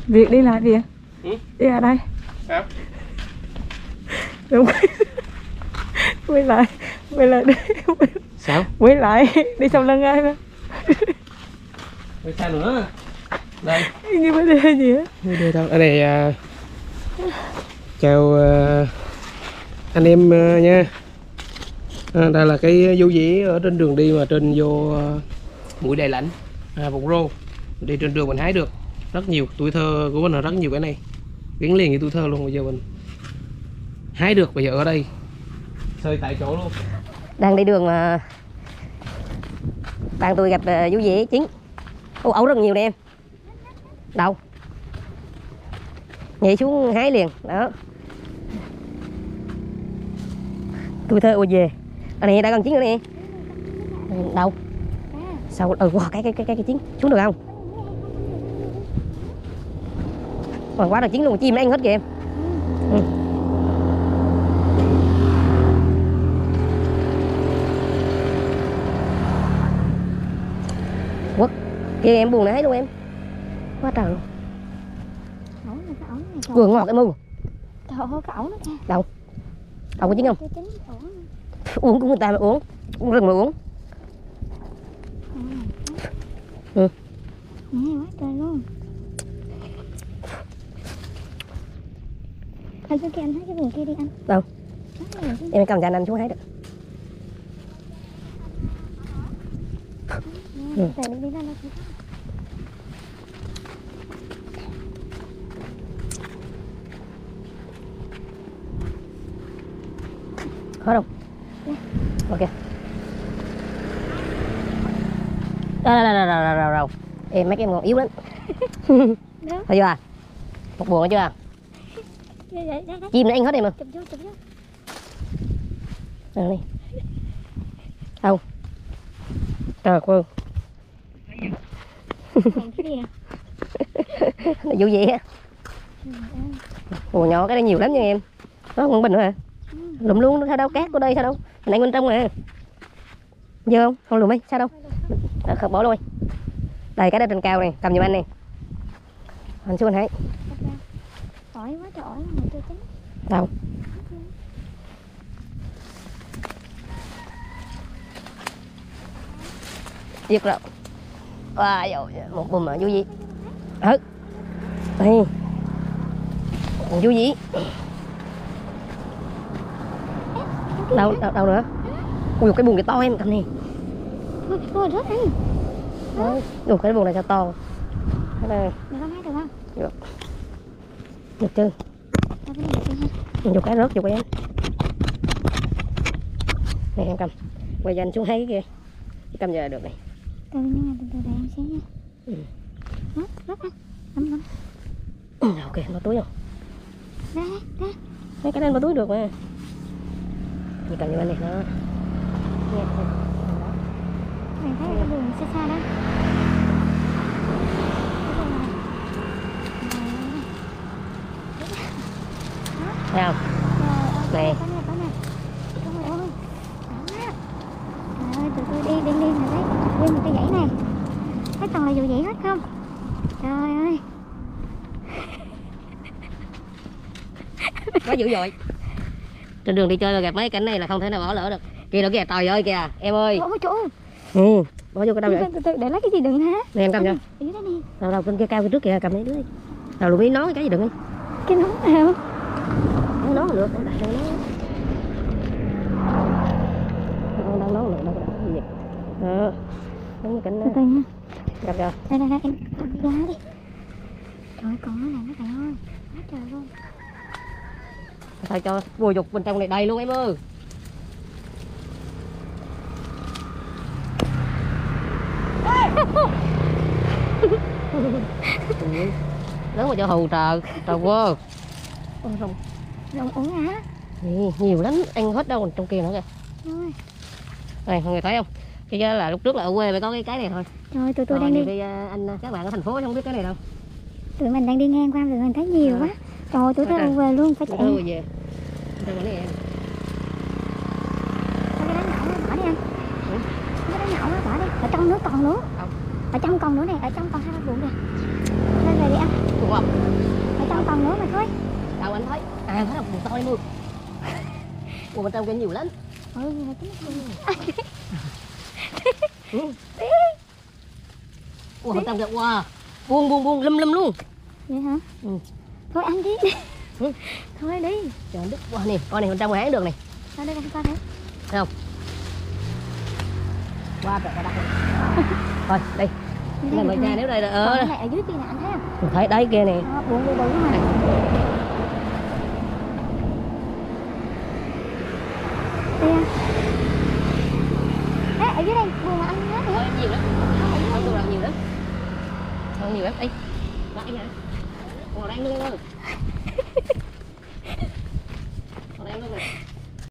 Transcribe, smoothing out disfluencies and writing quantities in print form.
Việc đi lại việc. Đi ở đây. Sao? Đúng. Quay lại đi. Sao? Quay lại đi sau lưng ai mà. Rồi sao nữa? Đây. Như vấn đề gì á? Đây đâu? Ở đây chào anh em nha. Đây là cái dấu dĩ ở trên đường đi mà trên vô mũi Đại Lãnh, Vũng Rô. Đi trên đường mình hái được rất nhiều, tuổi thơ của mình là rất nhiều cái này gắn liền với tuổi thơ luôn. Bây giờ mình hái được, bây giờ ở đây sơi tại chỗ luôn. Đang đi đường mà bạn tôi gặp vú dĩ chín. Ấu rất nhiều nè em. Đâu? Nhảy xuống hái liền đó. Tuổi thơ ùa về. Ở này đã gần chín rồi nè. Đâu? Sao wow, cái chín xuống được không? Còn quá là chín luôn, chim nó ăn hết kìa em. Quất kia em buồn nãy luôn em. Quá trời luôn. Vừa ngọt em ơi. Trời ơi, cái ổ nó kìa. Đâu? Ổ có chín không? Uống của người ta mà uống. Uống rừng mà uống. Nè quá trời luôn. Anh xuống kia anh hái cái vườn kia đi anh. Đâu? Em cầm cho anh xuống hái được. Đi ra nó Khó đâu. Ok. Đâu. Em mấy cái em ngon yếu lắm. Thấy chưa à? Một buồn chưa à? Chim nó ăn hết em mà. Chụp vô. Đây đi. Đâu? Trời ơi. Nó vụ gì á? Ủa nhỏ cái đây nhiều lắm nha em. Nó không bình nữa hả? Lụm luôn nó sao đâu, cát của đây sao đâu. Mình ăn bên trong mà. Dơ không? Không lụm đi, sao đâu. Không bỏ luôn. Đây cái đây trên cao này, cầm giùm anh nè. Anh xuống anh hái. Ổi quá trời ổi mà chưa chín. Đâu? Giật rồi. Wow, một bùm mà vui gì? Đây. Vui gì? Đâu nữa? Ui cái buồng này to em cầm nè. Ôi rớt anh. Ui cái buồng này sao to. Đây. Được không hái được không? Được. Được chưa? Dùng cái rớt dùng cái em. Này em cầm. Quay cho anh xuống hái kia. Cầm giờ được này. Nhưng mà từ đây em xíu nha. Rớt anh. Lắm. Ok, bỏ túi không? Ra. Mấy cái này bỏ túi được mà. Mình cầm như anh này nó. Nghe không? Mày thấy cái đường xa đó. Thấy không? Này. Trời ơi, tụi tôi đi rồi đấy. Đi một cái dãy này. Thấy toàn là dù dãy hết không? Trời ơi. Quá dữ dội. Trên đường đi chơi mà gặp mấy cảnh này là không thể nào bỏ lỡ được. Kìa kìa, trời ơi kìa, em ơi. Ôi chỗ. Bỏ vô cái đâu vậy? Để lấy cái gì đừng hả? Này em cầm cho. Ý đó nè. Đâu bên kia cao kia trước kìa, cầm lấy đứa đi. Đâu lùm ý nói cái gì đừng đi. Cái nón nào? Không nói được, không đặt đâu nói. Không nói được, đâu có gì vậy. Đúng như cảnh đó. Từ nha. Gặp rồi. Đây em ra đi. Trời còn nó này nó trời ơi. Quá trời luôn. Thôi cho bùi dục bên trong này đầy luôn em ơi. Lớn mà cho hù trời quá. Rồng uống hả? Nhiều lắm, ăn hết đâu, trong kia nữa kìa. Đây, mọi người thấy không? Cái là lúc trước là ở quê mới có cái này thôi. Rồi tụi tôi đang đi. Các bạn ở thành phố không biết cái này đâu. Tụi mình đang đi ngang qua tụi mình thấy nhiều quá. Rồi tụi tôi về luôn, phải chạy. Tụi về. Đây là em. Cái đá nhỏ bỏ đi anh. Cái đá nhỏ bỏ đi. Ở trong nữa còn nữa. Ở trong còn nữa này, ở trong còn 2 buồng kìa. Lên về đi anh. Wow. không? Phải cho còn nữa mà thôi. Đâu anh thấy. À thấy là buồn tôi luôn. Buồn bên trong kia nhiều lắm. Ừ, như là tính Buồn bên trong kia wow. Buông lâm luôn. vậy hả? Ừ. Thôi ăn đi. Ừ. Thôi đi. Trời đất wow nè, con này bên trong hái được này. Ra đây con coi thử. Thấy không? Qua trời qua đất. Thôi đi. Này mọi nhà nếu đây là Còn cái này ở dưới kia nè anh thấy không? thấy đấy kia nè. Đó, buồn bự bự mà. Tia. Ê, ở dưới đây buồn mà anh nhớ nữa. Nhiều lắm. Không được nhiều lắm. Không nhiều lắm. Đi. Lại nè. Còn đang luôn ơi.